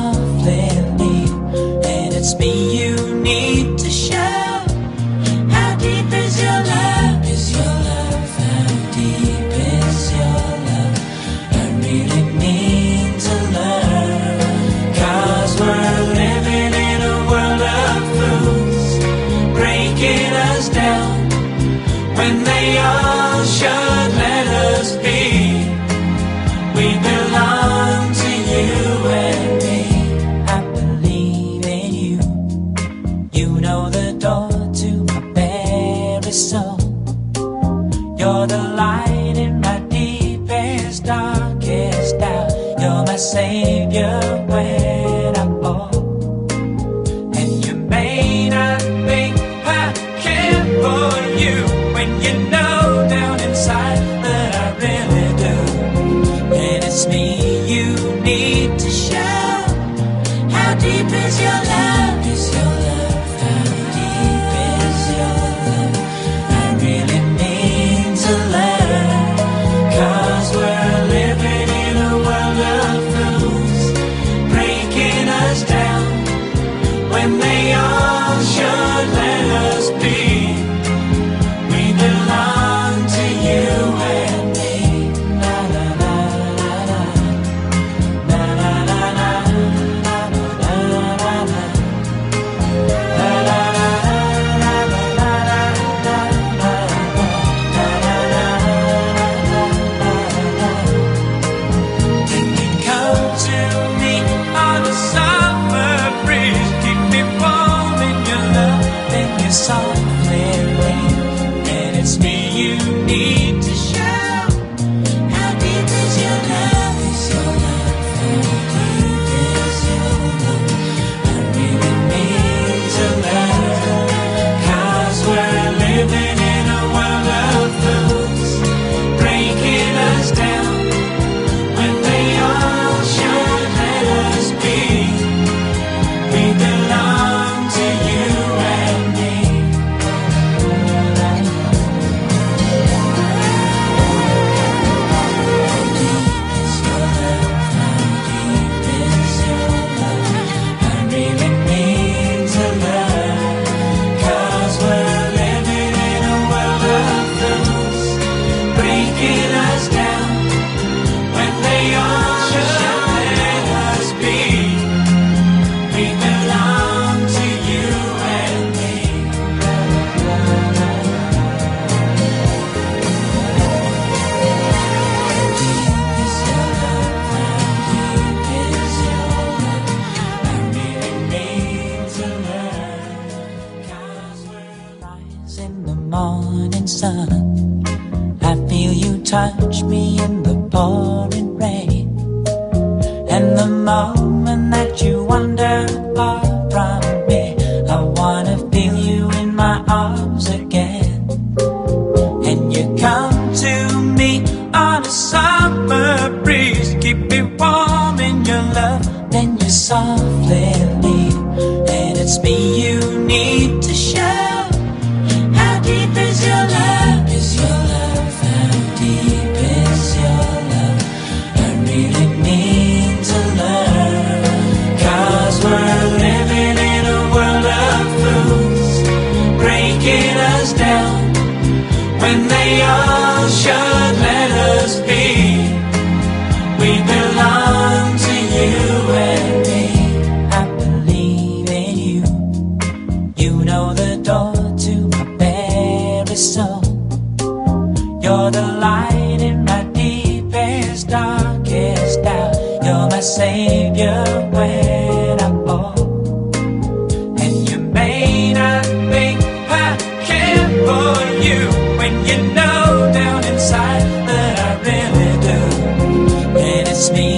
softly leave, and it's me you need to show. How deep is your love? Is your love? How deep is your love? I really mean to learn, 'cause we're living in a world of fools, breaking us down when they all should let us be. We belong to you and me. I believe in you. You know the door to my very soul. You're the light in my deepest, darkest doubt. You're my savior when I fall. And you may not think I care for you, when you know down inside that I really do. And it's me you need to show. How deep is your love? Is your love? How deep is your love? I really mean to learn, 'cause we're living in a world of fools, breaking us down when they all should let us be. We belong to you and me. Na na na na na, na na na na, na na na na, na na Then you come to me on a summer breeze, keep me warm in your love, then you softly leave, and it's me you need to show. How deep is your love? Is your love? How deep is your love? I really mean to learn, 'cause we're living in a world of fools, breaking us down when they all should let us be. We belong to you and me. In the morning sun, I feel you touch me in the pouring rain, and the moment that you wander far from me, I wanna feel you in my arms again. And you come to me on a summer breeze, keep me warm in your love, then you softly leave, and it's me you need to show. How deep is your love? Is your love? How deep is your love? I really mean to learn, 'cause we're living in a world of fools, breaking us down when they all should let us be. We belong to you and me. I believe in you. You know the door to my very soul. You're the light in my deepest, darkest doubt. You're my savior when I fall. And you may not think I care for you, when you know down inside that I really do. And it's me